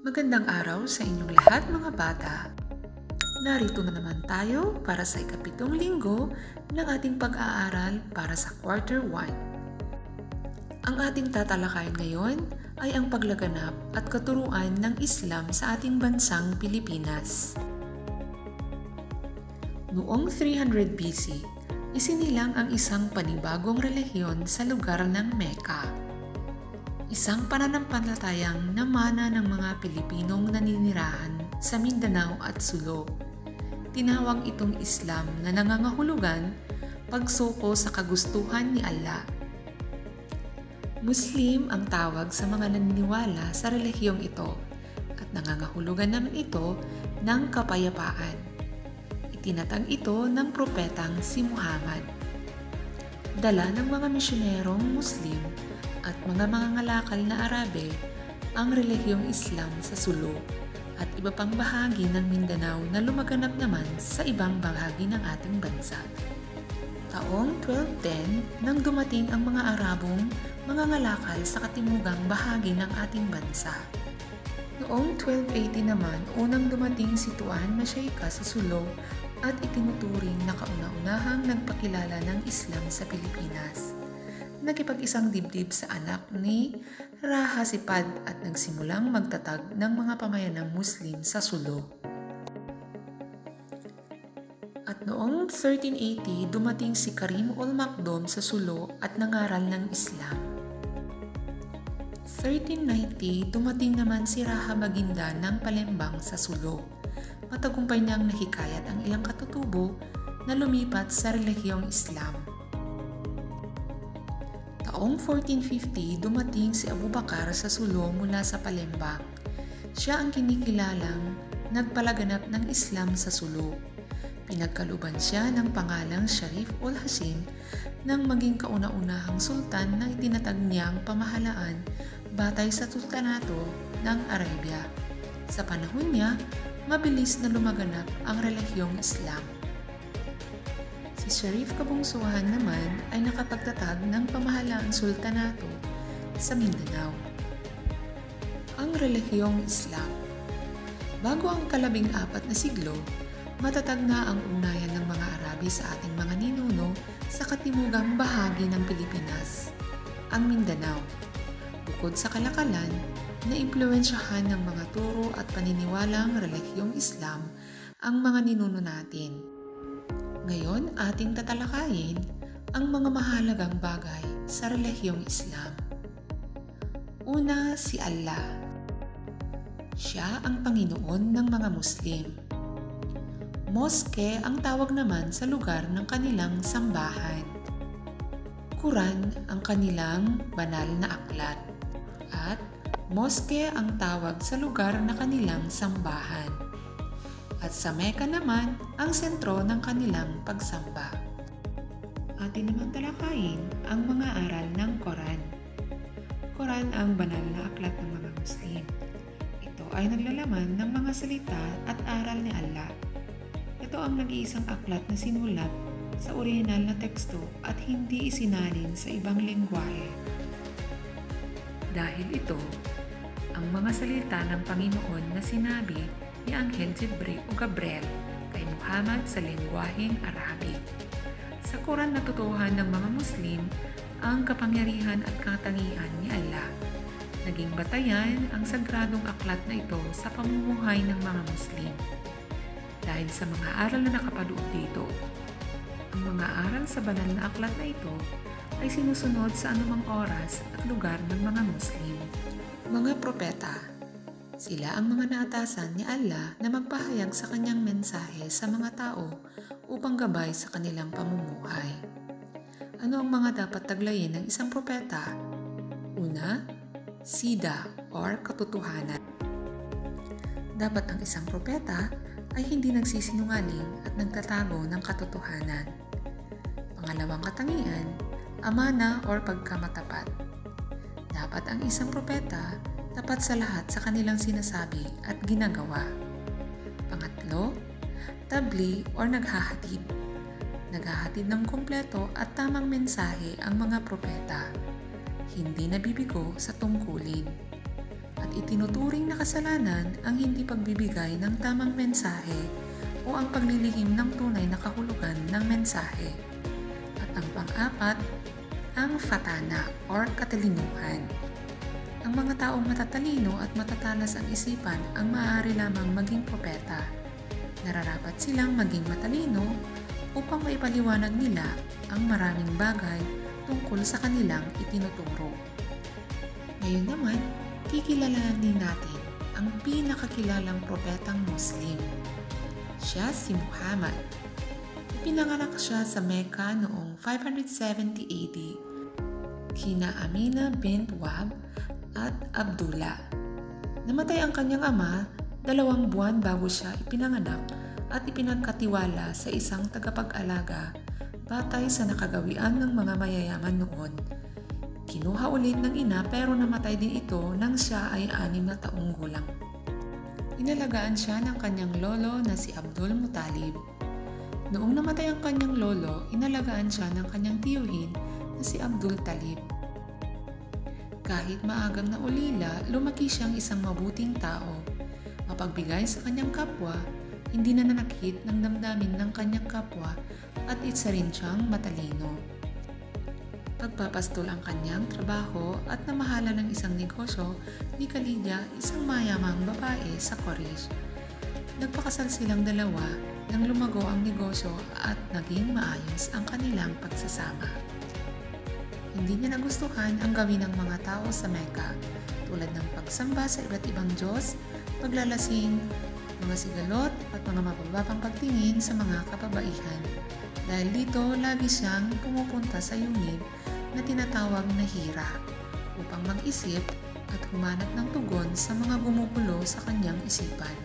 Magandang araw sa inyong lahat mga bata. Narito na naman tayo para sa ikapitong linggo ng ating pag-aaral para sa Quarter 1. Ang ating tatalakayin ngayon ay ang paglaganap at katuruan ng Islam sa ating bansang Pilipinas. Noong 300 BC, isinilang ang isang panibagong relihiyon sa lugar ng Mecca. Isang pananampalatayang namana ng mga Pilipinong naninirahan sa Mindanao at Sulu. Tinawag itong Islam na nangangahulugan pagsuko sa kagustuhan ni Allah. Muslim ang tawag sa mga naniniwala sa relihiyong ito at nangangahulugan naman ito ng kapayapaan. Itinatag ito ng propetang si Muhammad. Dala ng mga misyonerong Muslim at mga mangangalakal na Arabe ang relihiyong Islam sa Sulu at iba pang bahagi ng Mindanao na lumaganap naman sa ibang bahagi ng ating bansa. Taong 1210 nang dumating ang mga Arabong mangangalakal sa katimugang bahagi ng ating bansa. Noong 1280 naman, unang dumating si Tuan Mashayka sa Sulu at itinuturing na kauna-unahang nagpakilala ng Islam sa Pilipinas. Nakipag-isang dibdib sa anak ni Raha Sipad at nagsimulang magtatag ng mga pamayanang Muslim sa Sulu. At noong 1380, dumating si Karim ul Makdum sa Sulu at nangaral ng Islam. 1390, dumating naman si Raha Maginda ng Palembang sa Sulu. Matagumpay niyang nahikayat ang ilang katutubo na lumipat sa relihiyong Islam. Taong 1450, dumating si Abu Bakar sa Sulu mula sa Palembang. Siya ang kinikilalang nagpalaganap ng Islam sa Sulu. Pinagkaluban siya ng pangalang Sharif ul Hashim nang maging kauna-unahang sultan na itinatag niyang pamahalaan batay sa sultanato ng Arabia. Sa panahon niya, mabilis na lumaganap ang relihiyong Islam. Si Sharif Kabungsuhan naman ay nakapagtatag ng pamahalaang sultanato sa Mindanao. Ang relihiyong Islam. Bago ang ika-14 na siglo, matatag na ang ugnayan ng mga Arabi sa ating mga ninuno sa katimugang bahagi ng Pilipinas, ang Mindanao. Bukod sa kalakalan, naimpluwensyahan ng mga turo at paniniwalang relihiyong Islam ang mga ninuno natin. Ngayon, ating tatalakayin ang mga mahalagang bagay sa relihiyong Islam. Una, si Allah. Siya ang Panginoon ng mga Muslim. Moske ang tawag naman sa lugar ng kanilang sambahan. Quran ang kanilang banal na aklat. At moske ang tawag sa lugar na kanilang sambahan. At sa Mecca naman ang sentro ng kanilang pagsamba. Atin naman talakayin ang mga aral ng Quran. Quran ang banal na aklat ng mga Muslim. Ito ay naglalaman ng mga salita at aral ni Allah. Ito ang nag-iisang aklat na sinulat sa orihinal na teksto at hindi isinalin sa ibang lengguwahe. Dahil ito, ang mga salita ng Panginoon na sinabi ni Anghel Gabriel kay Muhammad sa lengguwaheng Arabic. Sa Quran natutuhan ng mga Muslim ang kapangyarihan at katangian ni Allah. Naging batayan ang sagradong aklat na ito sa pamumuhay ng mga Muslim. Dahil sa mga aral na nakapaloob dito, ang mga aral sa banal na aklat na ito ay sinusunod sa anumang oras at lugar ng mga Muslim. Mga propeta. Sila ang mga naatasan ni Allah na magpahayag sa kanyang mensahe sa mga tao upang gabay sa kanilang pamumuhay. Ano ang mga dapat taglayin ng isang propeta? Una, sida or katotohanan. Dapat ang isang propeta ay hindi nagsisinungaling at nagtatago ng katotohanan. Pangalawang katangian, amana or pagkamatapat. Dapat ang isang propeta tapat sa lahat sa kanilang sinasabi at ginagawa. Pangatlo, tabli or naghahatid. Naghahatid ng kumpleto at tamang mensahe ang mga propeta. Hindi nabibigo sa tungkulin. at itinuturing na kasalanan ang hindi pagbibigay ng tamang mensahe o ang paglilihim ng tunay na kahulugan ng mensahe. At ang pang-apat, ang fatana or katalinuhan. Ang mga taong matatalino at matatalas ang isipan ang maaari lamang maging propeta. Nararapat silang maging matalino upang maipaliwanag nila ang maraming bagay tungkol sa kanilang itinuturo. Ngayon naman, kikilalanin natin ang pinakakilalang propetang Muslim. Siya si Muhammad. Ipinanganak siya sa Mecca noong 570 AD kina Amina bint Wahb at Abdullah. Namatay ang kanyang ama 2 buwan bago siya ipinanganak at ipinagkatiwala sa isang tagapag-alaga batay sa nakagawian ng mga mayayaman noon. Kinuha ulit ng ina pero namatay din ito nang siya ay 6 na taong gulang. Inalagaan siya ng kanyang lolo na si Abdul Muttalib. Noong namatay ang kanyang lolo, inalagaan siya ng kanyang tiyuhin na si Abdul Talib. Kahit maagam na ulila, lumaki siyang isang mabuting tao, mapagbigay sa kanyang kapwa, hindi nananakit ng damdamin ng kanyang kapwa at isa rin siyang matalino. Pagpapastol ang kanyang trabaho at namahala ng isang negosyo ni Khadija, isang mayamang babae sa Quraysh. Nagpakasal silang dalawa nang lumago ang negosyo at naging maayos ang kanilang pagsasama. Hindi niya nagustuhan ang gawin ng mga tao sa Mecca tulad ng pagsamba sa iba't ibang Diyos, paglalasing, mga sigalot at mga mabababang pagtingin sa mga kababaihan. Dahil dito, lagi siyang pumupunta sa yungib na tinatawag na Hira upang mag-isip at humanap ng tugon sa mga gumugulo sa kanyang isipan.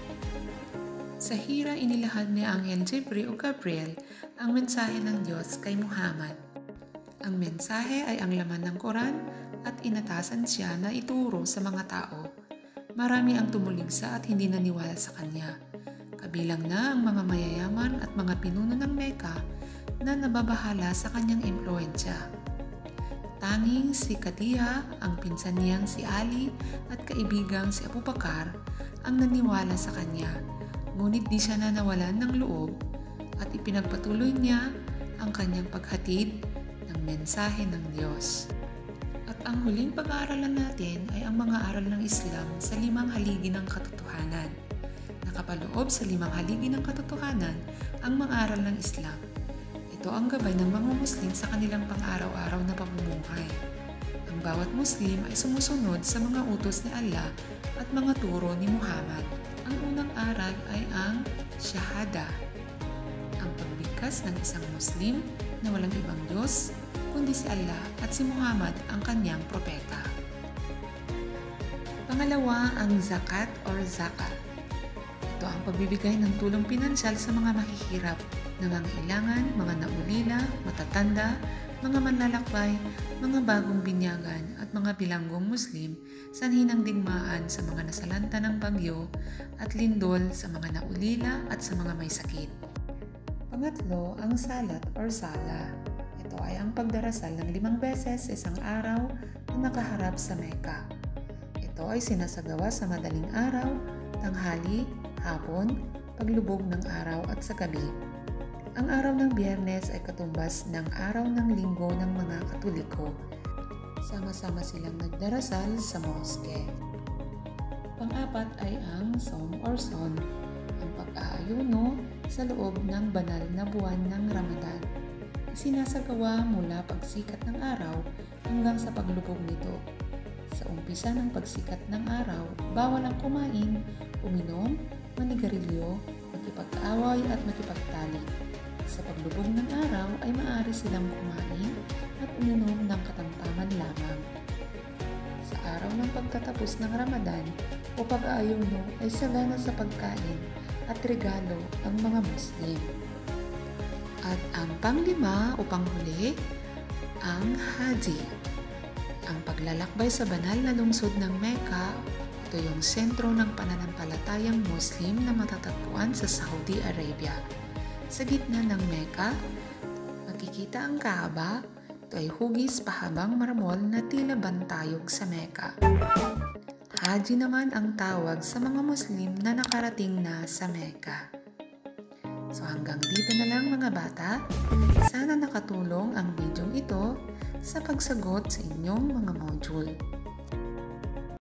Sa Hira, inilahad ni Anghel Jibril o Gabriel ang mensahe ng Diyos kay Muhammad. Ang mensahe ay ang laman ng Quran at inatasan siya na ituro sa mga tao. Marami ang tumuligsa at hindi naniwala sa kanya. Kabilang na ang mga mayayaman at mga pinuno ng Mecca na nababahala sa kanyang impluensya. Tanging si Khadija, ang pinsan niyang si Ali at kaibigang si Abu Bakar ang naniwala sa kanya, ngunit di siya nawalan ng loob at ipinagpatuloy niya ang kanyang paghatid ng mensahe ng Diyos. At ang huling pag-aaralan natin ay ang mga aral ng Islam sa 5 haligi ng katotohanan. Nakapaloob sa 5 haligi ng katotohanan ang mga aral ng Islam. Ito ang gabay ng mga Muslim sa kanilang pang-araw-araw na pamumuhay. Ang bawat Muslim ay sumusunod sa mga utos ni Allah at mga turo ni Muhammad. Ang unang aral ay ang Shahada, ang pagbigkas ng isang Muslim na walang ibang Diyos kundi si Allah at si Muhammad ang kanyang propeta. Pangalawa, ang zakat or zakat. Ito ang pagbibigay ng tulong pinansyal sa mga mahihirap, nangangailangan, mga naulila, matatanda, mga manlalakbay, mga bagong binyagan at mga bilanggong Muslim sa hinang digmaan sa mga nasalanta ng bagyo at lindol sa mga naulila at sa mga may sakit. Pangatlo, ang salat or sala. Ito ay ang pagdarasal ng 5 beses sa isang araw na nakaharap sa Mecca. Ito ay sinasagawa sa madaling araw, tanghali, hapon, paglubog ng araw at sa gabi. Ang araw ng Biyernes ay katumbas ng araw ng linggo ng mga Katoliko. Sama-sama silang nagdarasal sa moske. Pang-apat ay ang Saum or Son, ang pag-aayuno sa loob ng banal na buwan ng Ramadan. Isinasagawa mula pagsikat ng araw hanggang sa paglubog nito. Sa umpisa ng pagsikat ng araw, bawal ang kumain, uminom, manigarilyo, makipag-away at makipagtalik. Sa paglubog ng araw ay maaari silang kumain at uminom ng katamtaman lamang. Sa araw ng pagtatapos ng Ramadan o pag-aayuno ay sagana sa pagkain at regalo ang mga Muslim. At ang panglima o panghuli, ang Haji. Ang paglalakbay sa banal na lungsod ng Mecca, ito yung sentro ng pananampalatayang Muslim na matatagpuan sa Saudi Arabia. Sa gitna ng Mecca, makikita ang Kaaba. Ito ay hugis pahabang marmol na tila bantayog sa Mecca. Haji naman ang tawag sa mga Muslim na nakarating na sa Mecca. So hanggang dito na lang mga bata. Sana nakatulong ang video ito sa pagsagot sa inyong mga module.